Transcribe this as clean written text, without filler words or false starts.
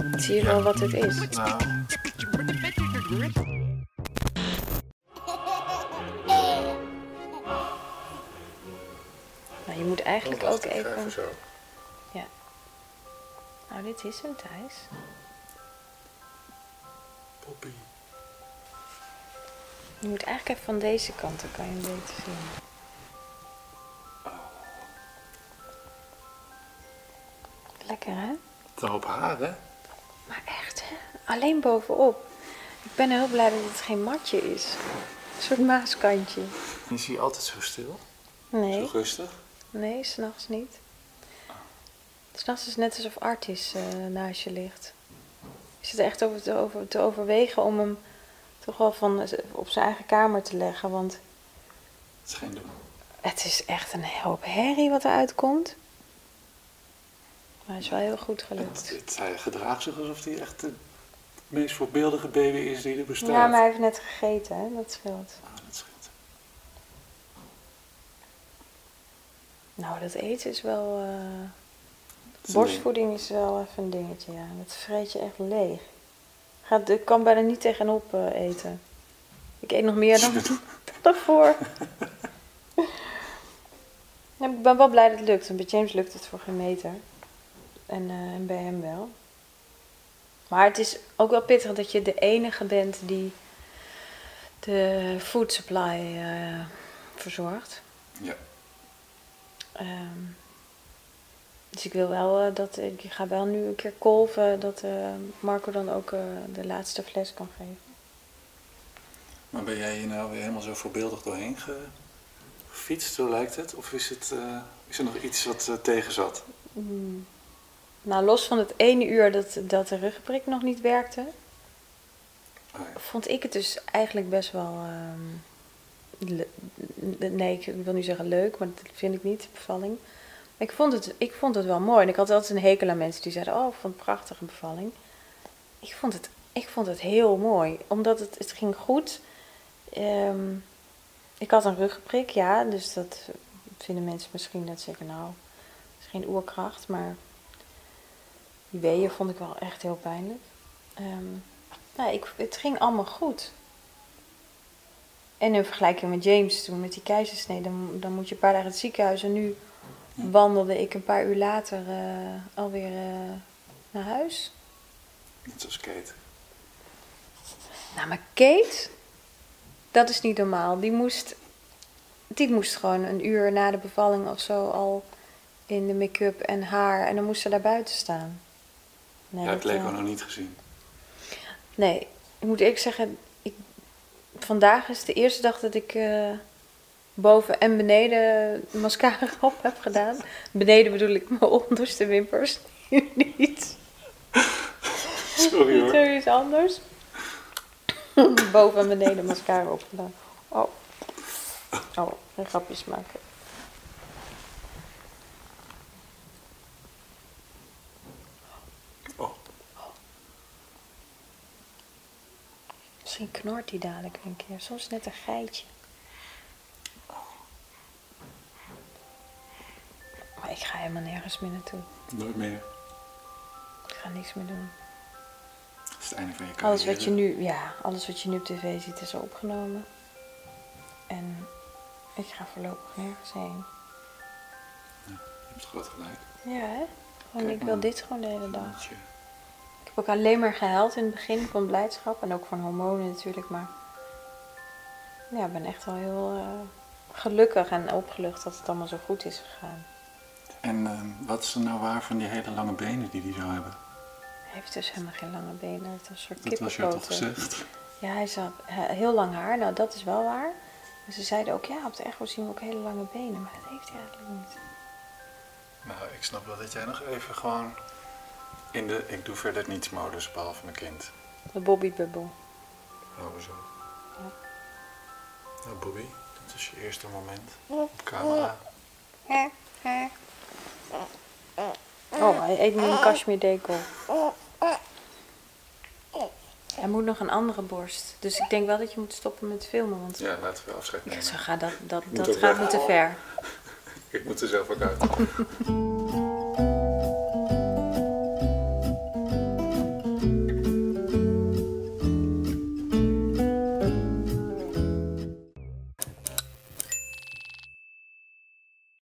Zie je wel wat het is? Nou, Nou, je moet eigenlijk ook ik ga even... zo. Ja. Nou, dit is hem, Thijs. Poppy. Je moet eigenlijk even van deze kant, dan kan je hem beter zien. Lekker, hè? Een hoop haar, hè? Maar echt, hè? Alleen bovenop. Ik ben heel blij dat het geen matje is. Een soort maaskantje. Is hij altijd zo stil? Nee, Zo rustig? nee, s'nachts niet. S'nachts is het net alsof Artis naast je ligt. Je zit er echt over te overwegen om hem toch wel op zijn eigen kamer te leggen. Want Het is geen doen. het is echt een hoop herrie wat eruit komt. Maar het is wel heel goed gelukt. Hij gedraagt zich alsof hij echt de meest voorbeeldige baby is die er bestaat. Ja, maar hij heeft net gegeten, hè? Dat scheelt. Ah, dat scheelt. Nou, dat eten is wel... is een borstvoeding is wel even een dingetje, ja. Dat vreet je echt leeg. Ik kan bijna niet tegenop eten. Ik eet nog meer dan daarvoor. Ja, ik ben wel blij dat het lukt. Want bij James lukt het voor geen meter. En bij hem wel. Maar het is ook wel pittig dat je de enige bent die de food supply verzorgt. Ja. Dus ik wil wel ik ga wel nu een keer kolven dat Marco dan ook de laatste fles kan geven. Maar ben jij hier nou weer helemaal zo voorbeeldig doorheen gefietst, zo lijkt het? Of is er nog iets wat tegen zat? Nou, los van het 1 uur dat de ruggenprik nog niet werkte, Oh ja. vond ik het dus eigenlijk best wel... nee, ik wil niet zeggen leuk, maar dat vind ik niet, de bevalling. Maar ik vond het wel mooi. En ik had altijd een hekel aan mensen die zeiden, oh, ik vond het een prachtige bevalling. Ik vond het heel mooi, omdat het ging goed. Ik had een ruggenprik, ja, dus dat vinden mensen misschien dat zeggen, nou, het is geen oerkracht, maar die weeën vond ik wel echt heel pijnlijk. Het ging allemaal goed. En in vergelijking met James toen met die keizersnede, dan moet je een paar dagen in het ziekenhuis. En nu wandelde ik een paar uur later alweer naar huis. Net zoals Kate. Nou, maar Kate, dat is niet normaal. Die moest gewoon een uur na de bevalling of zo al in de make-up en haar. En dan moest ze daar buiten staan. Nee, Ja, het leek me nog niet gezien. Nee, ik moet eerlijk zeggen, vandaag is de eerste dag dat ik boven en beneden mascara op heb gedaan. Beneden bedoel ik mijn onderste wimpers, niet. Sorry hoor. Niet iets anders. Boven en beneden mascara opgedaan. Oh, geen grapjes maken. Oh. Misschien knort hij dadelijk een keer. Soms net een geitje. Maar ik ga helemaal nergens meer naartoe. Nooit meer. Ik ga niks meer doen. Dat is het einde van je carrière. Alles wat je nu op tv ziet is al opgenomen. En ik ga voorlopig nergens heen. Ja, je hebt groot gelijk. Ja, hè? Gewoon, Kijk ik wil maar. dit gewoon de hele dag. Jeetje. Ik heb ook alleen maar gehuild in het begin van blijdschap. En ook van hormonen natuurlijk. Maar ja, ik ben echt wel heel gelukkig en opgelucht dat het allemaal zo goed is gegaan. En wat is er nou waar van die hele lange benen die hij zou hebben? Hij heeft dus helemaal geen lange benen. Hij heeft een soort Dat was je toch kippenpoten. gezegd? Ja, hij had heel lang haar. Nou, dat is wel waar. Maar ze zeiden ook, ja, op de echo zien we ook hele lange benen. Maar dat heeft hij eigenlijk niet. Nou, ik snap wel dat jij nog even gewoon in de ik doe verder niets modus behalve mijn kind. De Bobby-bubbel. Houden zo. Ja. Nou Bobby, dit is je eerste moment op camera. Oh, hij eet nu een cashmere dekel. Hij moet nog een andere borst. Dus ik denk wel dat je moet stoppen met filmen. Want Ja, laten we afscheid nemen. zo gaat dat Moet ook gaat weg. me te ver. Ik moet er zelf ook uit.